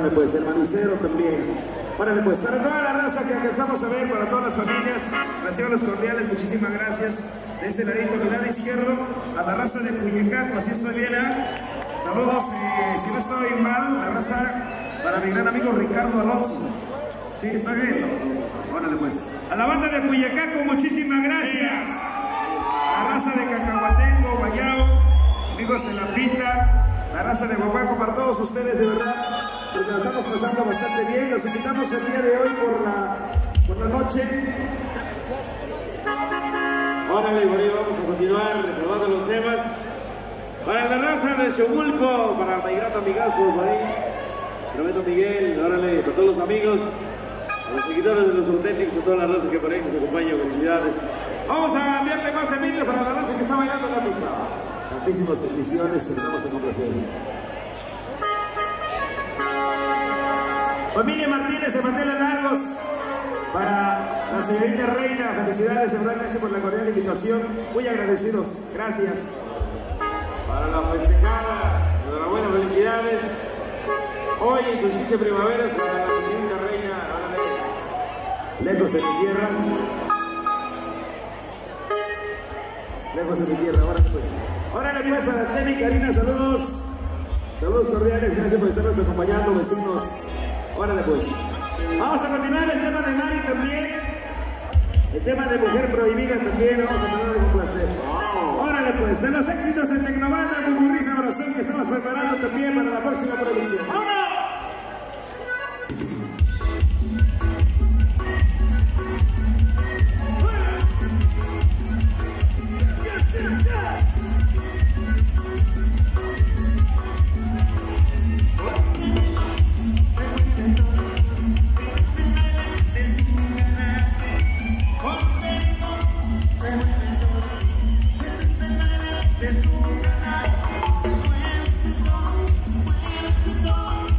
Órale pues, el manicero también. Órale pues, para toda la raza que alcanzamos a ver, para todas las familias, raciones cordiales, muchísimas gracias. De este ladito, mi lado izquierdo, a la raza de Puyecaco, así estoy bien, saludos, si no estoy mal, la raza para mi gran amigo Ricardo Alonso. Sí, está bien. Órale pues. A la banda de Puyecaco, muchísimas gracias. A la raza de Cacahuatengo, Guayao, amigos de La Pita, la raza de Huahuaco, para todos ustedes, de verdad, pues la estamos pasando bastante bien. Los invitamos el día de hoy por la noche. Órale, por ahí vamos a continuar reprobando los temas. Para la raza de Xomulco, para mi gran amigazo, por ahí, Prometo Miguel, órale, para todos los amigos, a los seguidores de los auténticos, a toda la raza que por ahí nos acompaña, felicidades. Vamos a enviarle más de vídeo para la raza que está bailando en la pista. Tantísimas bendiciones, estamos en complacer. Familia Martínez de Manteles Largos, para la señorita Reina, felicidades, de verdad, gracias por la cordial invitación, muy agradecidos, gracias. Para la festejada, enhorabuena, felicidades. Hoy en sus 15 primaveras para la señorita Reina, órale. Lejos de mi tierra. Lejos de mi tierra, órale pues. Órale pues para Temi y Karina, saludos. Saludos cordiales, gracias por estarnos acompañando, vecinos. Órale pues. Vamos a continuar el tema de Mari también. El tema de Mujer Prohibida también, vamos a tratar de complacer. Órale pues, en los éxitos en Tecnomanda, Cucurriza Oración que estamos preparando también para la próxima producción. ¡Vámonos! Let's go.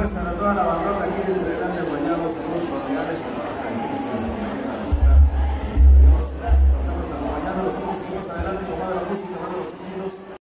a toda la bandota aquí de Trinidad de Guayabo, saludos cordiales a todos.